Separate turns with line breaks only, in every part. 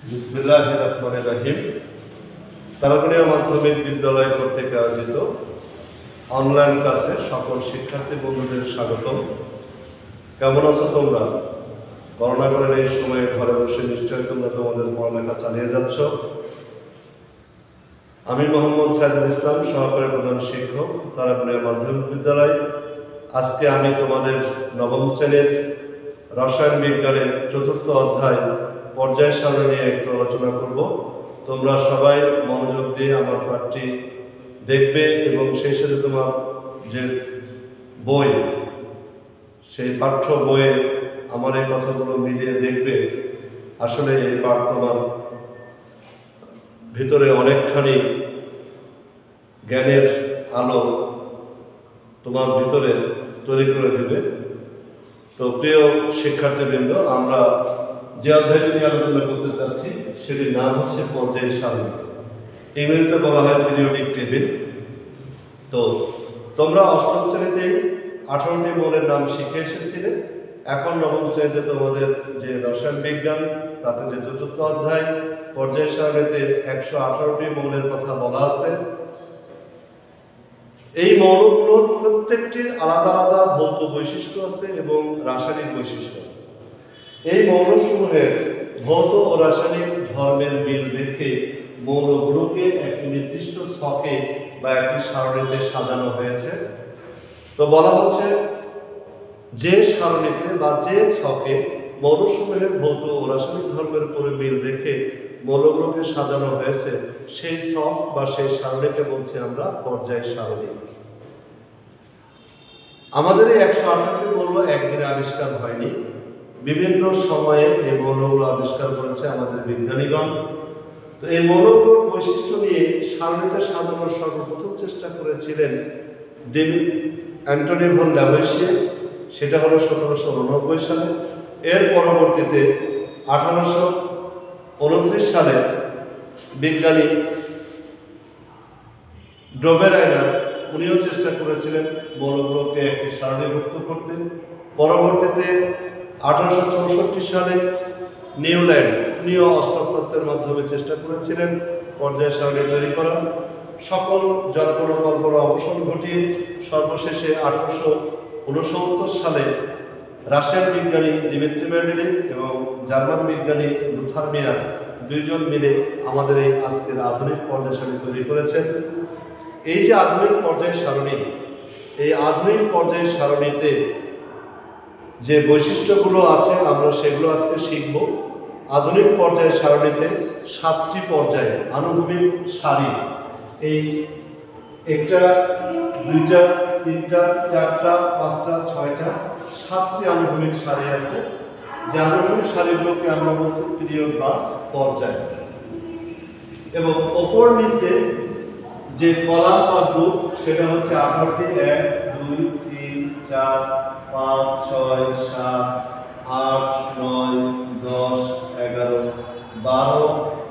বিসমিল্লাহির রহমানির রহিম। তারাগনিয়া মাধ্যমিক বিদ্যালয় কর্তৃক আয়োজিত অনলাইন ক্লাসে সকল শিক্ষার্থী বন্ধুদের স্বাগতম। কেমন আছো তোমরা? করোনাকালীন এই সময়ে ঘরে বসে নিশ্চয়ই তোমরা তোমাদের পড়ালেখা চালিয়ে যাচ্ছ। আমি মোহাম্মদ সাইদুল ইসলাম, সহকারী প্রধান শিক্ষক, তারাগনিয়া মাধ্যমিক বিদ্যালয়। আজকে আমি তোমাদের নবম শ্রেণীর রসায়ন বিজ্ঞানের ৪র্থ অধ্যায় পর্যায় সারণী নিয়ে একটু আলোচনা করব। তোমরা সবাই মনোযোগ দিয়ে আমার পাঠটি দেখবে এবং সেই সাথে তোমার যে বই, সেই পাঠ্য বইয়ে আমার এই কথাগুলো মিলিয়ে দেখবে। আসলে এই পাঠ তোমার ভিতরে অনেকখানি জ্ঞানের আলো তোমার ভিতরে তৈরি করে দেবে। তো প্রিয় শিক্ষার্থীবৃন্দ, আমরা যে অধ্যায়টি নিয়ে আলোচনা করতে চাচ্ছি সেটির নাম হচ্ছে পর্যায় সারণী। ইংরেজিতে বলা হয় পিরিয়ডিক টেবিল। তো তোমরা অষ্টম শ্রেণীতে 18টি মৌলের নাম শিখে এসেছিলে। এখন নবম শ্রেণীতে তোমাদের যে রসায়ন বিজ্ঞান, তাতে যে ৪র্থ অধ্যায় পর্যায় সারণীতে 118টি মৌলের কথা বলা আছে। এই মৌলগুলোর প্রত্যেকটির আলাদা আলাদা ভৌত বৈশিষ্ট্য আছে এবং রাসায়নিক বৈশিষ্ট্য আছে। এই মৌলসমূহের ভৌত ও রাসায়নিক ধর্মের মিল রেখে মৌলগুলোকে একটি নির্দিষ্ট ছকে বা একটি সারণীতে সাজানো হয়েছে। তো বলা হচ্ছে যে সারণীতে বা যে ছকে মৌলসমূহের ভৌত ও রাসায়নিক ধর্মের উপরে মিল রেখে মৌলগুলোকে সাজানো হয়েছে, সেই ছক বা সেই সারণীকে বলছি আমরা পর্যায় সারণী। আমাদের এই 118টি মৌল একদিনে আবিষ্কার হয়নি। বিভিন্ন সময়ে এই মৌলগুলো আবিষ্কার করেছে আমাদের বিজ্ঞানীগণ। তো এই মৌলগুলোর বৈশিষ্ট্য নিয়ে সারণীতে সাজানোর সর্বপ্রথম চেষ্টা করেছিলেন অ্যান্টনি ভন ল্যাভোইসিয়ে। সেটা হলো 1789 সালে। এর পরবর্তীতে 1829 সালে বিজ্ঞানী ডোবেরাইনার, উনিও চেষ্টা করেছিলেন মৌলগুলোকে একটি সারণীভুক্ত করতে। পরবর্তীতে 1864 সালে নিউল্যান্ড, উনিও অষ্টক তত্ত্বের মাধ্যমে চেষ্টা করেছিলেন পর্যায় সারণী তৈরি করা। সকল জল্পনা কল্পনা অবসান ঘটিয়ে সর্বশেষে 1869 সালে রাশিয়ান বিজ্ঞানী দিমিত্রি মেন্ডেলিভ এবং জার্মান বিজ্ঞানী লুথার মেয়ার দুইজন মিলে আমাদের এই আজকের আধুনিক পর্যায় সারণী তৈরি করেছেন। এই যে আধুনিক পর্যায় সারণী, এই আধুনিক পর্যায় সারণীতে যে বৈশিষ্ট্যগুলো আছে আমরা সেগুলো আজকে শিখব। আধুনিক পর্যায় সারণীতে 7টি পর্যায় আনুভূমিক সারি, এই 1টা 2টা 3টা 4টা 5টা 6টা 7টি আনুভূমিক সারি আছে। যে আনুভূমিক সারিগুলোকে আমরা বলছি পিরিয়ড বা পর্যায়। এবং ওপর নিচে যে কলাম বা গ্রুপ সেটা হচ্ছে 18টি, 1 2 3 4 5 6 7 8 9 10 11 12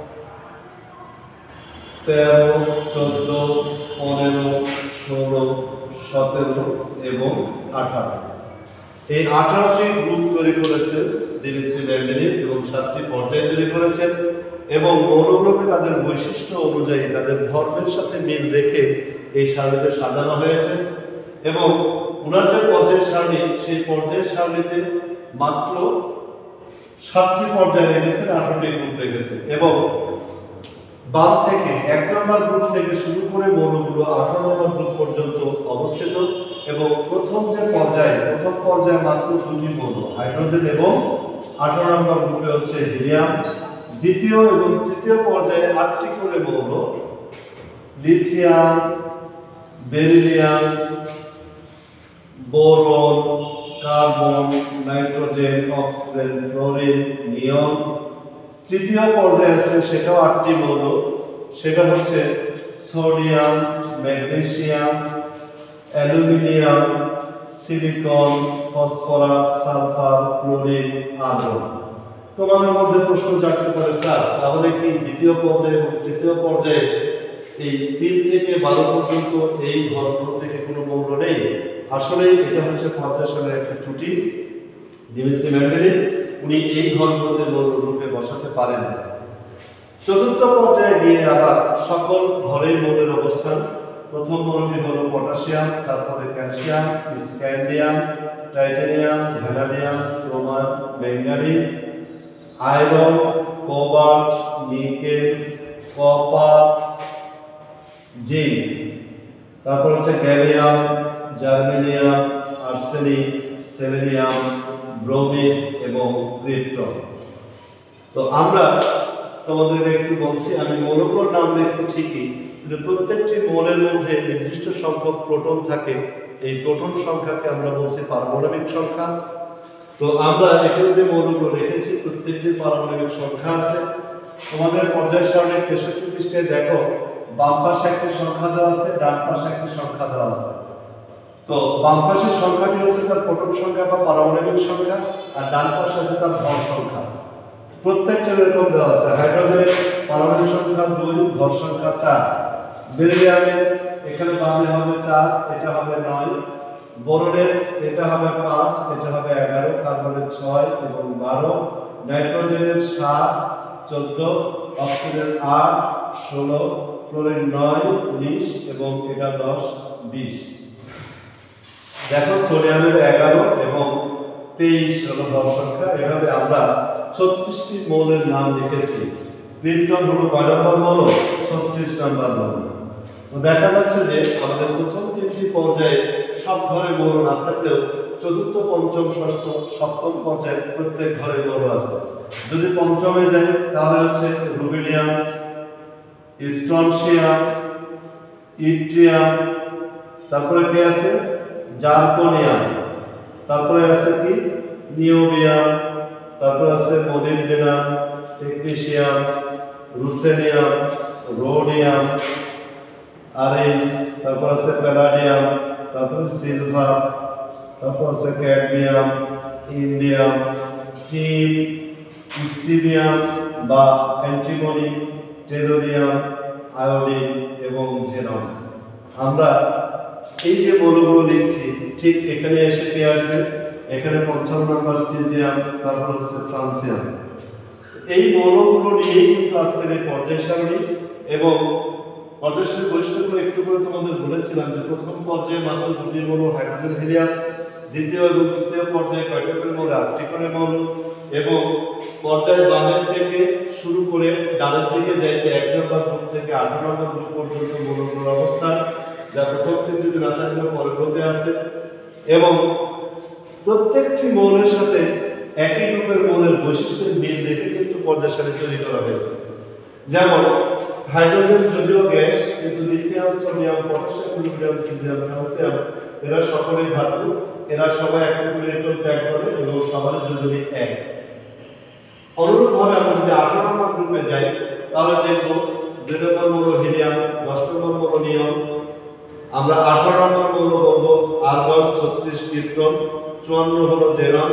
13 14 15 16 17 এবং 18। এই 18টি গ্রুপ তৈরি করেছেন দিমিত্রি মেন্ডেলিভ এবং 7টি পর্যায় তৈরি করেছেন এবং মৌলগুলোকে তাদের বৈশিষ্ট্য অনুযায়ী তাদের ধর্মের সাথে মিল রেখে এই সারণীতে সাজানো হয়েছে। এবং ওনার যে পর্যায় সারণী, সেই পর্যায় সারণীতে মাত্র 7টি পর্যায় রেখেছেন, 18টি গ্রুপ রেখেছে। এবং বাম থেকে 1 নম্বর গ্রুপ থেকে শুরু করে মৌলগুলো 18 নম্বর গ্রুপ পর্যন্ত অবস্থিত। এবং প্রথম পর্যায়ে মাত্র 2টি মৌল, হাইড্রোজেন এবং 18 নম্বর গ্রুপে হচ্ছে হিলিয়াম। দ্বিতীয় এবং তৃতীয় পর্যায়ে 8টি করে মৌল, lithium, beryllium, boron, carbon, nitrogen, oxygen, fluorine, neon. তৃতীয় পর্যায়ে আছে সেটাও 8টি মৌল, সেটা হচ্ছে sodium, magnesium, aluminium, silicon, phosphorus, sulphur, chlorine, argon. তোমাদের মধ্যে প্রশ্ন জাগতে পারে, স্যার তাহলে কি দ্বিতীয় পর্যায়ে এবং তৃতীয় পর্যায়ে এই 3 থেকে 12 পর্যন্ত এই ঘরগুলো থেকে কোনো মৌল নেই? আসলে এটা হচ্ছে পর্যায় সারণীর একটা ত্রুটি। দিমিত্রি মেন্ডেলিভ উনি এই ঘরগুলোতে মৌলগুলোকে বসাতে পারেন না। চতুর্থ পর্যায়ে গিয়ে আবার সকল ঘরেই মৌলের অবস্থান। প্রথম মৌলটি হলো পটাশিয়াম, তারপরে calcium, scandium, titanium, vanadium, chromium, manganese, iron, cobalt, nickel, copper, zinc, তারপর হচ্ছে gallium, germanium, arsenic, selenium, bromine এবং ক্রিপ্টন। তো আমরা তোমাদের একটু বলছি, আমি মৌলগুলোর নাম লিখছি ঠিকই, কিন্তু প্রত্যেকটি মৌলের মধ্যে নির্দিষ্ট সংখ্যক প্রোটন থাকে। এই প্রোটন সংখ্যাকে আমরা বলছি পারমাণবিক সংখ্যা। তো আমরা এখানে যে মৌলগুলো রেখেছি প্রত্যেকটির পারমাণবিক সংখ্যা আছে। তোমাদের পর্যায় সারণীর 63 পৃষ্ঠায় দেখো, বাম পাশে একটি সংখ্যা দেওয়া আছে, ডান পাশে একটি সংখ্যা দেওয়া আছে। তো বাম পাশের সংখ্যাটি হচ্ছে তার প্রোটন সংখ্যা বা পারমাণবিক সংখ্যা, আর ডান পাশে আছে তার ভর সংখ্যা। প্রত্যেকটা এরকম দেওয়া আছে। হাইড্রোজেনের পারমাণবিক সংখ্যা 2, ভর সংখ্যা 4। বেরিলিয়ামের এখানে বামে হবে 4, এটা হবে 9। বোরনের এটা হবে 5, এটা হবে 11। কার্বনের 6 এবং 12। নাইট্রোজেনের 7, 14। অক্সিজেনের 8, 16। ফ্লোরিন 9, 19 এবং এটা 10, 20। দেখো সোডিয়ামের 11 এবং 23 হলো ভর সংখ্যা। এভাবে আমরা 36টি মৌলের নাম লিখেছি। ক্রিপ্টন হলো কয় নম্বর মৌল? 36 নম্বর মৌল। তো দেখা যাচ্ছে যে আমাদের প্রথম 3টি পর্যায়ে সব ঘরে মৌল না থাকলেও চতুর্থ, পঞ্চম, ষষ্ঠ, সপ্তম পর্যায়ে প্রত্যেক ঘরে মৌল আছে। যদি পঞ্চমে যাই তাহলে হচ্ছে রুবিডিয়াম, স্ট্রনশিয়াম, ইট্রিয়াম, তারপরে কি আছে জার্কোনিয়াম, তারপরে আছে কি নিওবিয়াম, তারপর আছে মোলিবডেনাম, টেকনিশিয়াম, রুথেনিয়াম, রোডিয়াম, আরএস, তারপর আছে প্যালাডিয়াম, তারপরে সিলভার, তারপর আছে ক্যাডমিয়াম, ইন্ডিয়াম, টিন, স্টিবিয়াম বা অ্যান্টিমনি, টেলোরিয়াম, আয়োডিন এবং জেনন। আমরা এই যে মৌলগুলো লিখছি ঠিক এখানে এসে কে আসবে? এখানে 55 নম্বর সিজিয়াম, তারপর হচ্ছে ফ্রান্সিয়াম। এই মৌলগুলো নিয়েই কিন্তু আজকের এই পর্যায় সারণী। এবং পর্যায় সারণীর বৈশিষ্ট্যগুলো একটু করে তোমাদের বলেছিলাম যে প্রথম পর্যায়ে মাত্র 2টি মৌল হাইড্রোজেন, হিলিয়াম। দ্বিতীয় এবং তৃতীয় পর্যায়ে কয়টা করে মৌল? 8টি করে মৌল। এবং পর্যায় বামের থেকে শুরু করে ডানের দিকে যাইতে 1 নম্বর গ্রুপ থেকে 8 নম্বর গ্রুপ পর্যন্ত মৌলগুলোর অবস্থান, যা প্রথম 3টি না থাকলেও পরবর্তীতে আছে। এবং প্রত্যেকটি মৌলের সাথে একই গ্রুপের মৌলের বৈশিষ্ট্যের মিল রেখে কিন্তু পর্যায় সারণী তৈরি করা হয়েছে। যেমন হাইড্রোজেন যদিও গ্যাস, কিন্তু lithium, sodium, potassium, rubidium, caesium, calcium এরা সকলেই ধাতু। এরা সবাই একটা করে ইলেকট্রন ত্যাগ করে এবং সবার যোজনী 1। অনুরূপভাবে আমরা যদি 18 নম্বর গ্রুপে যাই তাহলে দেখব 2 নম্বর মৌল হিলিয়াম, 10 নম্বর মৌল নিয়ন। আমরা 18 নম্বর মৌল বলবো আর্গন, 36 ক্রিপ্টন, 54 হলো জেনন,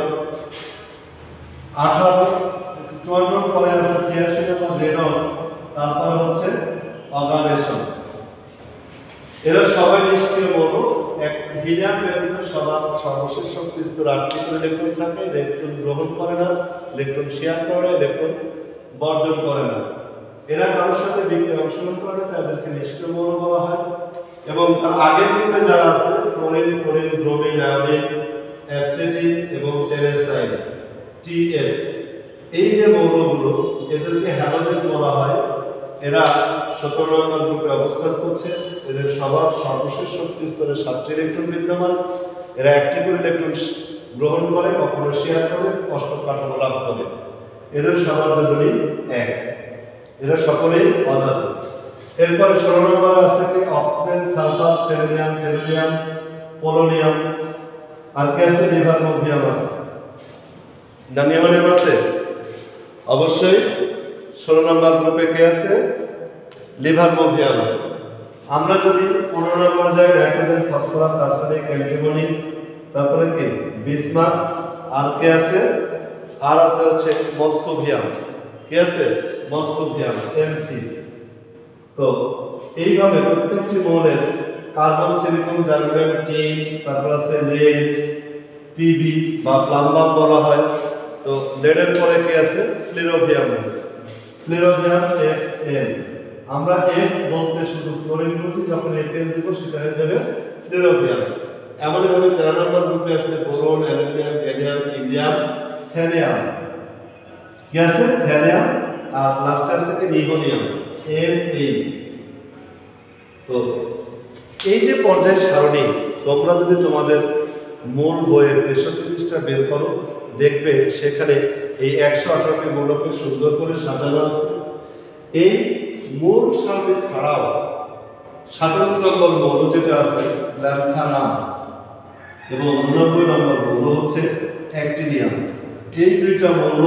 54 পরে আছে 86 নম্বর রেডন, তারপরে হচ্ছে অর্গানেশন। এরা সবাই নিষ্ক্রিয় মৌল। এক হিলিয়াম ব্যতীত সবার সর্বশেষ শক্তি স্তর 8টি করে ইলেকট্রন থাকে। ইলেকট্রন গ্রহণ করে না, ইলেকট্রন শেয়ার করে না, ইলেকট্রন বর্জন করে না। এরা কারোর সাথে বিক্রিয়ায় অংশগ্রহণ করে না, তাদেরকে নিষ্ক্রিয় মৌল বলা হয়। এবং তার আগের গ্রুপে যারা আছে fluorine, chlorine, bromine, iodine, astatine এবং টেরেসাইন, টিএস, এই যে মৌলগুলো এদেরকে হ্যালোজেন বলা হয়। এরা 17 নম্বর গ্রুপে অবস্থান করছে। এদের সবার সর্বশেষ শক্তি স্তরে 7টি ইলেকট্রন বিদ্যমান। এরা 1টি করে ইলেকট্রন গ্রহণ করে, কখনো শেয়ার করে, অষ্টক কাঠামো লাভ করে। এদের সবার যোজনী 1। এরা সকলেই অধাতু। এরপরে 16 নম্বরে আছে কি oxygen, sulphur, selenium, tellurium, polonium. আর কে আছে? লিভারমোভিয়াম আছে। ডানিয়ামোনিয়াম আছে অবশ্যই। 16 নম্বর গ্রুপে কে আছে? লিভারমোভিয়াম আছে। আমরা যদি 15 নম্বর যাই, নাইট্রোজেন, ফসফরাস, আর্সেনিক, অ্যান্টিমনি, তারপরে কি বিসমাথ। আর কে আছে? আর আছে হচ্ছে মস্কোভিয়াম। কে আছে? Moscovium, MC. তো এইভাবে প্রত্যেকটি মৌলের কার্বন, সিলিকন, জার্মেনিয়াম, টিন, তারপর আছে লেড, পিবি বা প্লাম্বাম বলা হয়। তো লেডের পরে কি আছে? ফ্লিরোভিয়াম আছে। ফ্লোরোভিয়াম Fl। আমরা F বলতে শুধু ফ্লোরিন বুঝি, যখন Fl দিব সেটা হয়ে যাবে ফ্লোরোভিয়াম। এমনই ভাবে 13 নম্বর গ্রুপে আছে boron, aluminium, gallium, indium, thallium. কি আছে? থ্যালিয়াম। আর লাস্টে আছে কি নিওনিয়াম, NH। তো এই যে পর্যায় সারণী, তোমরা যদি তোমাদের মূল বইয়ের 63 পৃষ্ঠা বের করো, দেখবে সেখানে এই 118টি মৌলকে সুন্দর করে সাজানো আছে। এই মূল সারণী ছাড়াও 57 নম্বর মৌল যেটা আছে ল্যান্থানাম এবং 89 নম্বর মৌল হচ্ছে অ্যাক্টিনিয়াম। এই দুইটা মৌল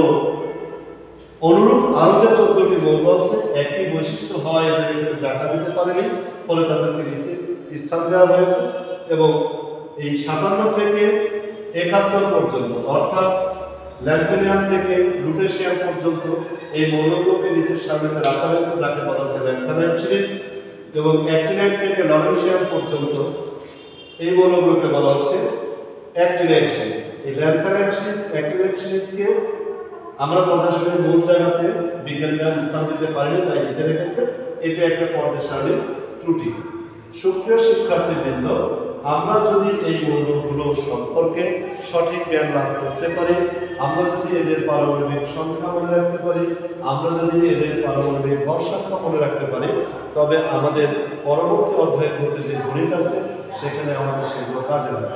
অনুরূপ আরো যে 14টি মৌল আছে, একই বৈশিষ্ট্য হওয়ায় এদের এখানে জায়গা দিতে পারেনি, ফলে তাদেরকে নিচে স্থান দেওয়া হয়েছে। এবং এই 57 থেকে 71 পর্যন্ত, অর্থাৎ ল্যান্থানিয়াম থেকে লুটেশিয়াম পর্যন্ত এই মৌলগুলোকে নিচের সারণীতে রাখা হয়েছে, যাকে বলা হচ্ছে ল্যান্থানাইম সিরিজ। এবং অ্যাক্টিনাইট থেকে লরেনসিয়াম পর্যন্ত এই মৌলগুলোকে বলা হচ্ছে অ্যাক্টিনাইট সিরিজ। এই ল্যান্থানাইম সিরিজ, অ্যাক্টিনাইট সিরিজকে আমরা পর্যায় মূল জায়গাতে বিজ্ঞানীরা স্থান দিতে পারিনি, তাই নিচে রেখেছে। এটা একটা পর্যায় সারণীর ত্রুটি। সুপ্রিয় শিক্ষার্থীবৃন্দ, আমরা যদি এই মৌলগুলো সম্পর্কে সঠিক জ্ঞান লাভ করতে পারি, আমরা যদি এদের পারমাণবিক সংখ্যা মনে রাখতে পারি, আমরা যদি এদের পারমাণবিক ভর সংখ্যা মনে রাখতে পারি, তবে আমাদের পরবর্তী অধ্যায়গুলোতে যে গণিত আছে সেখানে আমাদের সেগুলো কাজে লাগবে।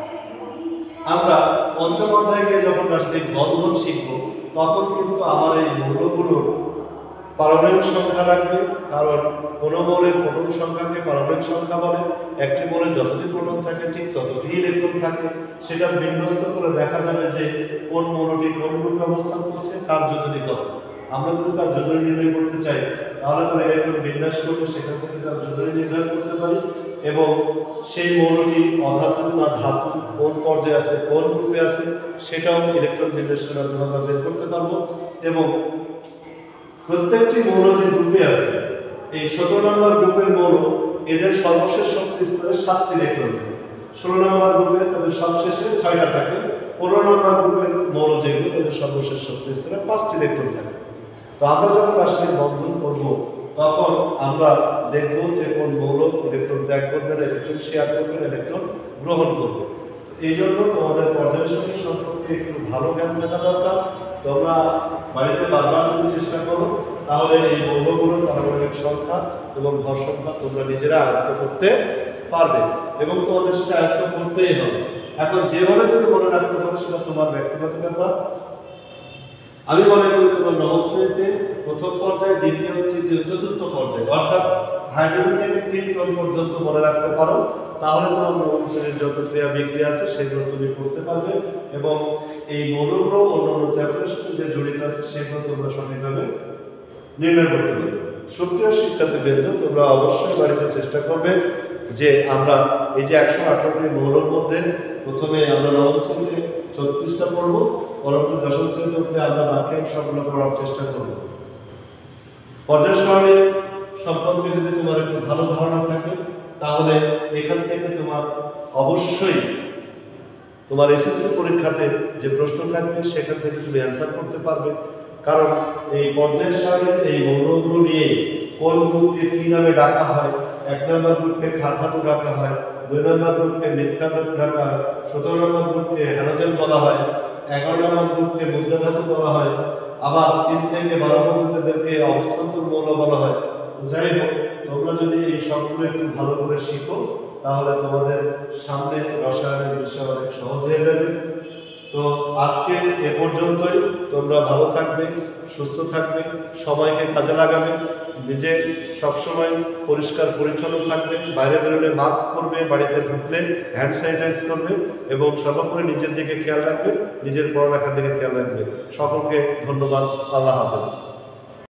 আমরা পঞ্চম অধ্যায়ে গিয়ে যখন রাসায়নিক বন্ধন শিখব, তখন কিন্তু আমার এই মৌলগুলোর পারমাণবিক সংখ্যা লাগবে, কারণ কোন মৌলের প্রোটন সংখ্যাকে পারমাণবিক সংখ্যা বলে। একটি মৌলে যতটি প্রোটন থাকে ঠিক ততটি ইলেকট্রন থাকে। সেটা বিন্যস্ত করে দেখা যাবে যে কোন মৌলটি কোন গ্রুপে অবস্থান করছে, তার যোজনী কত। আমরা যদি তার যোজনী নির্ণয় করতে চাই, তাহলে তার ইলেকট্রন বিন্যাস করলে সেখান থেকে তার যোজনী নির্ধারণ করতে পারি, এবং সেই মৌলটি অধাতু না ধাতু, কোন পর্যায়ে আছে, কোন গ্রুপে আছে, সেটাও ইলেকট্রন বিন্যাসের মাধ্যমে আমরা বের করতে পারবো। এবং প্রত্যেকটি মৌল যে গ্রুপে আছে, এই 17 নম্বর গ্রুপের মৌল, এদের সর্বশেষ শক্তি স্তরে 7টি ইলেকট্রন থাকে। 16 নম্বর গ্রুপে তাদের সবশেষে 6টা থাকে। 15 নম্বর গ্রুপের মৌল যেগুলো, তাদের সর্বশেষ শক্তি স্তরে 5টি ইলেকট্রন থাকে। তো আমরা যখন রাসায়নিক বন্ধন করব, তখন আমরা দেখব যে কোন মৌল ইলেকট্রন ত্যাগ করবে, ইলেকট্রন শেয়ার করবে, ইলেকট্রন গ্রহণ করবে। এই জন্য তোমাদের পর্যায় সারণী সম্পর্কে একটু ভালো জ্ঞান থাকা দরকার। তোমরা বাড়িতে বারবার যদি চেষ্টা করো, তাহলে এই মৌলগুলোর পারমাণবিক সংখ্যা এবং ভর সংখ্যা তোমরা নিজেরা আয়ত্ত করতে পারবে, এবং তোমাদের সেটা আয়ত্ত করতেই হবে। এখন যেভাবে তুমি মনে রাখতে পারো সেটা তোমার ব্যক্তিগত ব্যাপার। আমি মনে করি তোমার নবম শ্রেণীতে প্রথম পর্যায়ে, দ্বিতীয়, তৃতীয়, চতুর্থ পর্যায়ে, অর্থাৎ হাইড্রোজেন থেকে ক্রিপ্টন পর্যন্ত মনে রাখতে পারো, তাহলে তোমার নবম শ্রেণীর যত ক্রিয়া বিক্রিয়া আছে সেগুলো তুমি করতে পারবে, এবং এই মৌলগুলো অন্যান্য চ্যাপ্টারের সাথে যে জড়িত আছে সেগুলো তোমরা সঠিকভাবে নির্ণয় করতে পারবে। সুপ্রিয় শিক্ষার্থীবৃন্দ, তোমরা অবশ্যই বাড়িতে চেষ্টা করবে যে আমরা এই যে 118টি মৌলের মধ্যে প্রথমে আমরা নবম শ্রেণীতে 36টা পড়ব, পরবর্তী দশম শ্রেণীতে উঠলে আমরা বাকি সবগুলো পড়ার চেষ্টা করব। পর্যায় সারণী সম্পর্কে যদি তোমার একটু ভালো ধারণা থাকে, তাহলে এখান থেকে তোমার অবশ্যই তোমার এসএসসি পরীক্ষাতে যে প্রশ্ন থাকবে সেখান থেকে তুমি অ্যান্সার করতে পারবে। কারণ এই পর্যায় সারণীর এই মৌলগুলো নিয়ে কোন গ্রুপকে কি নামে ডাকা হয়, 1 নম্বর গ্রুপকে ক্ষার ধাতু ডাকা হয়, 2 নম্বর গ্রুপকে মৃৎকা ধাতু ডাকা হয়, 17 নম্বর গ্রুপকে হ্যালোজেন বলা হয়, 11 নম্বর গ্রুপকে মুদ্রা ধাতু বলা হয়, আবার 3 থেকে 12 পর্যন্ত এদেরকে অবস্থান্তর মৌল বলা হয়। যাই হোক, তোমরা যদি এই সবগুলো একটু ভালো করে শিখো, তাহলে তোমাদের সামনে রসায়নের বিষয় অনেক সহজ হয়ে যাবে। তো আজকে এ পর্যন্তই। তোমরা ভালো থাকবে, সুস্থ থাকবে, সময়কে কাজে লাগাবে, নিজে সবসময় পরিষ্কার পরিচ্ছন্ন থাকবে, বাইরে বেরোলে মাস্ক পরবে, বাড়িতে ঢুকলে হ্যান্ড স্যানিটাইজ করবে, এবং সর্বোপরি নিজের দিকে খেয়াল রাখবে, নিজের পড়ালেখার দিকে খেয়াল রাখবে। সকলকে ধন্যবাদ। আল্লাহ হাফেজ।